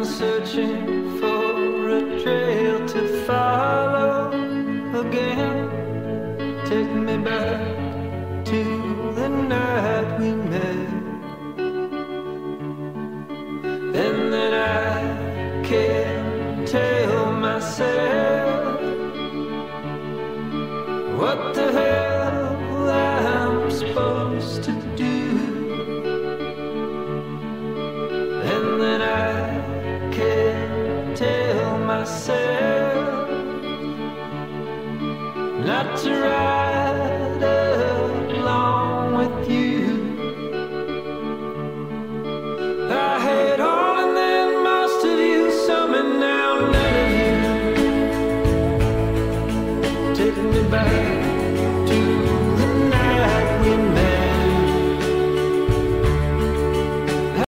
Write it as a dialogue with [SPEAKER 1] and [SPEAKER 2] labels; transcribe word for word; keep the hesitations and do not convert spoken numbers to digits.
[SPEAKER 1] I'm searching for a trail to follow again. Take me back to the night we met, and then I can't tell myself what the hell I'm supposed to do. And then I can't tell myself not to ride